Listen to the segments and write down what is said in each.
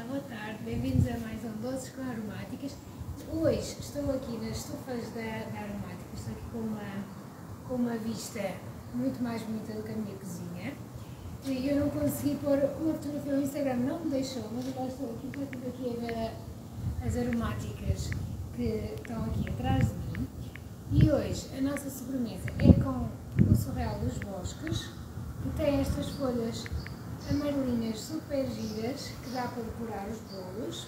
boa tarde, bem-vindos a mais um Doces com Aromáticas. Hoje estou aqui nas estufas da Aromáticas, estou aqui com uma vista muito mais bonita do que a minha cozinha. E eu não consegui pôr uma fotografia no Instagram, não me deixou, mas agora estou aqui a ver as aromáticas que estão aqui atrás de mim. E hoje a nossa sobremesa é com o Surreal dos Bosques, que tem estas folhas amarelinhas super giras que dá para decorar os bolos.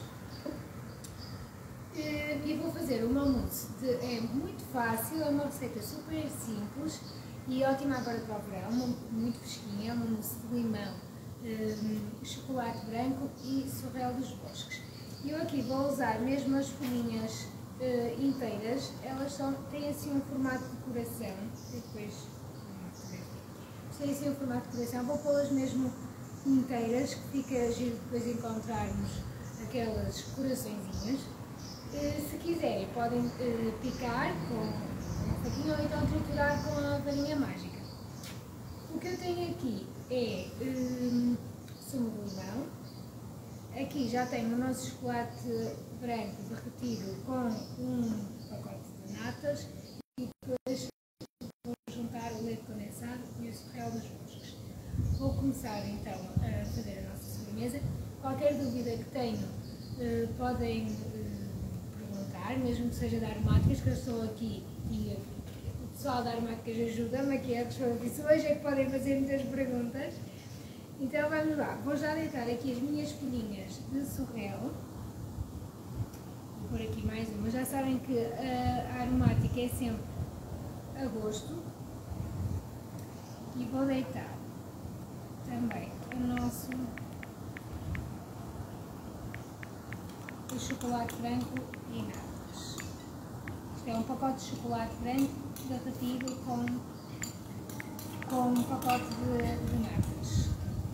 E vou fazer uma mousse, é muito fácil, é uma receita super simples e ótima agora para o verão, muito fresquinha, é uma mousse de limão, chocolate branco e Surreal dos Bosques. Eu aqui vou usar mesmo as folhinhas inteiras, elas têm assim um formato de coração, depois têm assim um formato de coração, vou pô-las mesmo inteiras, que fica giro depois encontrarmos aquelas coraçõezinhas. Se quiserem podem picar com uma faquinha ou então triturar com a varinha mágica. O que eu tenho aqui é sumo de limão. Aqui já tenho o nosso chocolate branco derretido com um pacote de natas e depois vou juntar o leite condensado e o Surreal dos Bosques. Vou começar então a fazer a nossa sobremesa. Qualquer dúvida que tenham podem perguntar, mesmo que seja de aromáticas, que eu estou aqui e o pessoal da aromáticas ajuda-me aqui a responder isso. Hoje é que podem fazer muitas perguntas. Então vamos lá, vou já deitar aqui as minhas folhinhas de Surreal. Vou pôr aqui mais uma. Já sabem que a aromática é sempre a gosto. E vou deitar também o chocolate branco e natas. Isto é um pacote de chocolate branco derretido com um pacote de natas.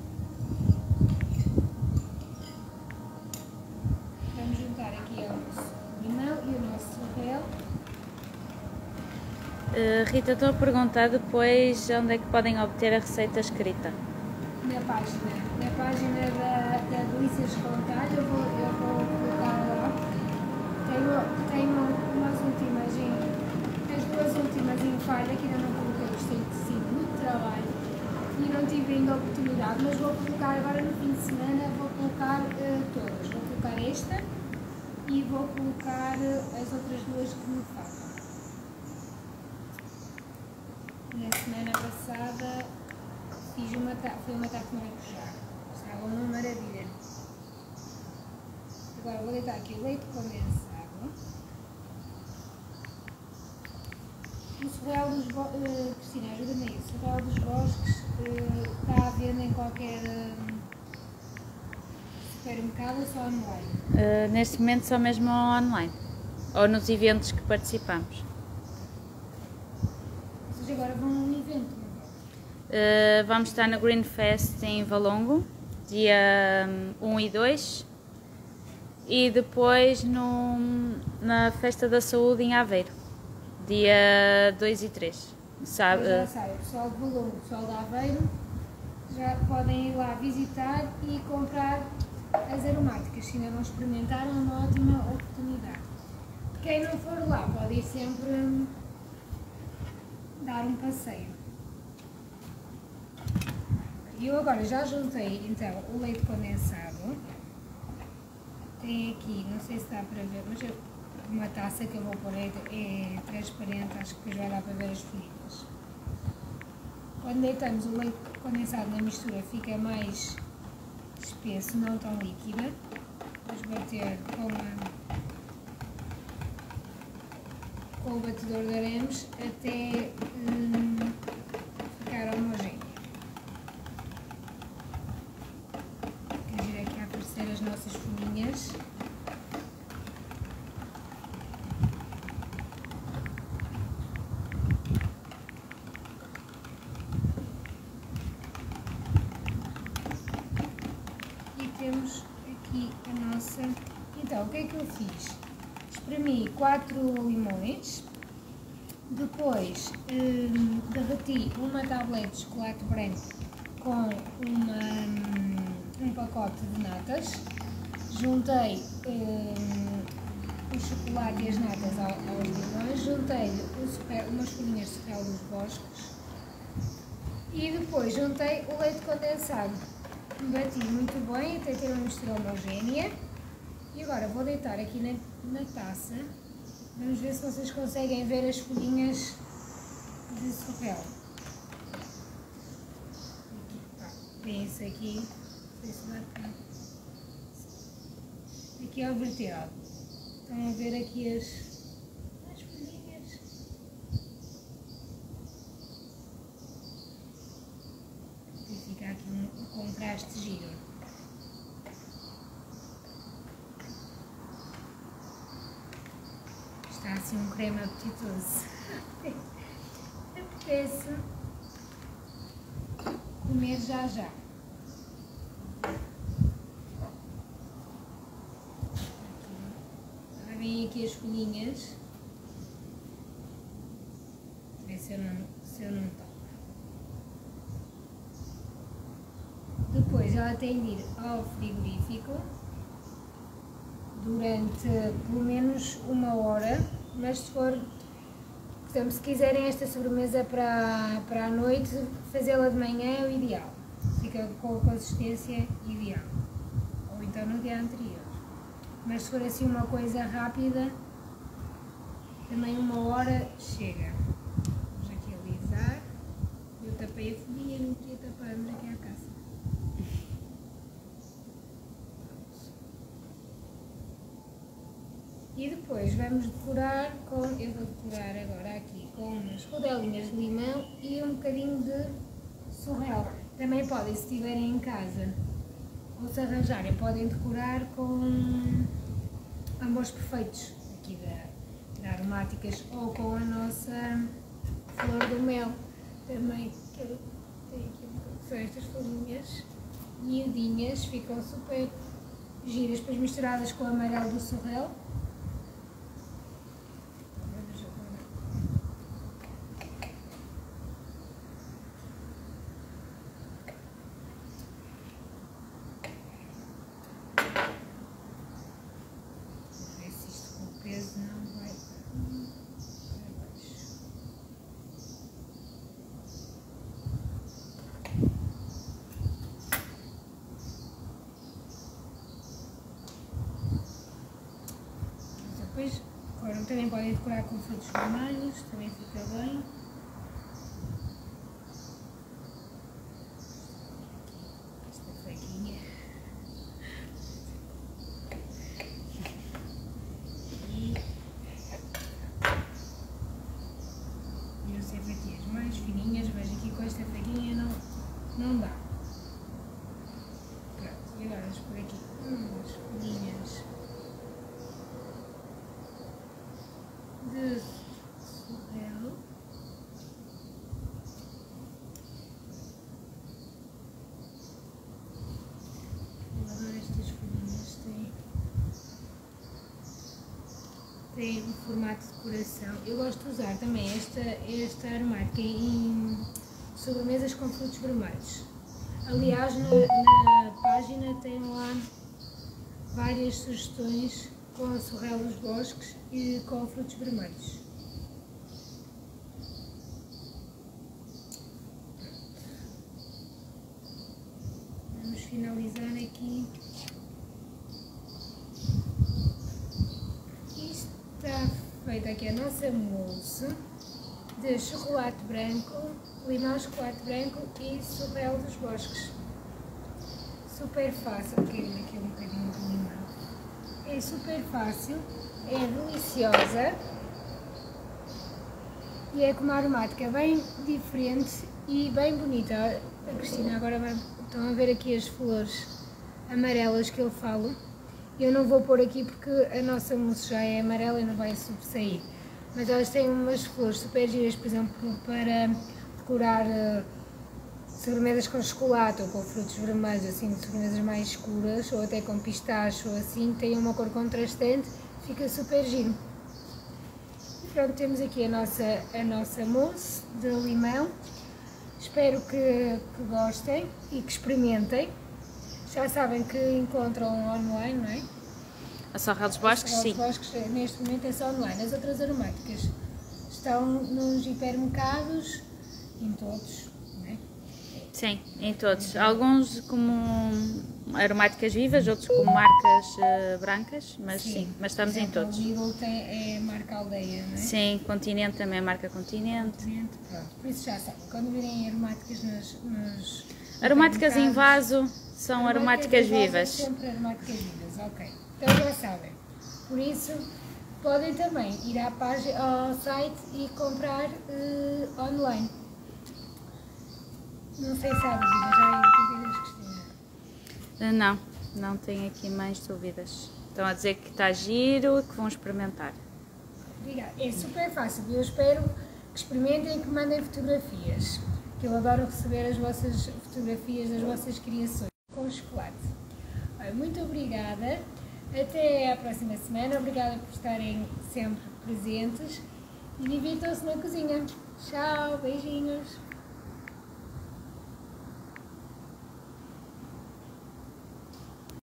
Vamos juntar aqui o nosso limão e o nosso Surreal. Rita, estou a perguntar depois onde é que podem obter a receita escrita. Na página da Delícias com Talho, eu vou colocar lá. Tenho umas últimas as duas últimas em falha, que ainda não coloquei, gostei de sido muito trabalho e não tive ainda a oportunidade, mas vou colocar agora no fim de semana, vou colocar todas. Vou colocar esta e vou colocar as outras duas que me faltam. Na semana passada fiz foi uma tarte de maracujá, estava uma maravilha. Agora vou deitar aqui o leite condensado. O Surreal dos Bosques, Cristina, ajuda-me aí, o Surreal dos Bosques está à venda em qualquer supermercado ou só online? Neste momento só mesmo online, ou nos eventos que participamos. Ou seja, agora vão a um evento. Vamos estar no Green Fest em Valongo, dia 1 e 2, e depois na Festa da Saúde em Aveiro, dia 2 e 3. Já sai, o pessoal de Valongo, o pessoal de Aveiro, já podem ir lá visitar e comprar as aromáticas. Se ainda não experimentaram, é uma ótima oportunidade. Quem não for lá pode ir sempre dar um passeio. E eu agora já juntei então o leite condensado. Tem aqui, não sei se dá para ver, mas uma taça que eu vou pôr é transparente, acho que depois vai dar para ver as folhinhas. Quando deitamos o leite condensado na mistura fica mais espesso, não tão líquida. Vamos bater com o batedor de aremes até ficar homogéneo. As nossas folhinhas. E temos aqui a nossa. Então, o que é que eu fiz? Espremi 4 limões, depois derreti uma tablete de chocolate branco com um pacote de natas, juntei o chocolate e as natas aos limões, juntei-lhe umas folhinhas de Sorrel dos Bosques e depois juntei o leite condensado. Bati muito bem até ter uma mistura homogénea e agora vou deitar aqui na taça. Vamos ver se vocês conseguem ver as folhinhas de Sorrel. Vem-se aqui, não sei se dá para... Aqui é o vertelo. Estão a ver aqui as folhinhas. E fica aqui um contraste giro. Está assim um creme apetitoso. Apetece comer já já. Agora vêm aqui as folhinhas. Ver se eu não toco. Depois ela tem de ir ao frigorífico durante pelo menos 1 hora, mas se for, por exemplo, se quiserem esta sobremesa para a noite, fazê-la de manhã é o ideal, fica com a consistência ideal, ou então no dia anterior. Mas se for assim uma coisa rápida, também 1 hora chega. Vamos aqui alisar. Eu tapei a folhinha, não queria tapar, vamos aqui à caça. E depois vamos decorar com, eu vou decorar agora aqui com umas rodelinhas de limão e um bocadinho de Sorrel. Também podem, se estiverem em casa ou se arranjarem, podem decorar com amores perfeitos aqui da aromáticas ou com a nossa flor do mel. Também tenho aqui um pouco, são estas folhinhas miudinhas, ficam super giras, depois misturadas com o amarelo do Sorrel. Não vai para baixo. Depois, agora também podem decorar com frutos vermelhos, também fica bem. Esta faquinha. Fatias mais fininhas, vejo aqui com esta faquinha não dá. Pronto, e agora vamos por aqui umas folhinhas de Sorrel. Eu adoro estas folhinhas, tem um formato de coração. Eu gosto de usar também esta aromática em sobremesas com frutos vermelhos. Aliás, na página tem lá várias sugestões com Sorrel dos Bosques e com frutos vermelhos. Vamos finalizar aqui. Está feita aqui a nossa mousse de chocolate branco, limão, chocolate branco e Sorrel dos Bosques. Super fácil, quero aqui um bocadinho de limão. É super fácil, é deliciosa e é com uma aromática bem diferente e bem bonita. A Cristina agora estão a ver aqui as flores amarelas que eu falo. Eu não vou pôr aqui porque a nossa mousse já é amarela e não vai sobressair. Mas elas têm umas flores super giras, por exemplo, para decorar sobremesas com chocolate ou com frutos vermelhos, assim, sobremesas mais escuras, ou até com pistache ou assim, tem uma cor contrastante, fica super giro. E pronto, temos aqui a nossa mousse de limão. Espero que gostem e que experimentem. Já sabem que encontram online, não é? A Sorrel dos Bosques, sim. Os Bosques neste momento é só online. As outras aromáticas estão nos hipermercados, em todos, não é? Sim, em todos. Alguns como aromáticas vivas, outros como marcas brancas, mas sim, mas estamos em todos. O Lidl é marca Aldeia, não é? Sim, Continente também é marca Continente. Pronto, por isso já sabem, quando virem aromáticas nos aromáticas em vaso são aromáticas vivas. Sempre aromáticas vivas, ok. Então já sabem. Por isso, podem também ir à página, ao site e comprar online. Não sei se há dúvidas. Já há dúvidas, Cristina? Não tenho aqui mais dúvidas. Estão a dizer que está giro e que vão experimentar. Obrigada. É super fácil. Eu espero que experimentem e que mandem fotografias. Que eu adoro receber as vossas fotografias das vossas criações com chocolate. Muito obrigada. Até à próxima semana. Obrigada por estarem sempre presentes. E divirtam-se na cozinha. Tchau, beijinhos.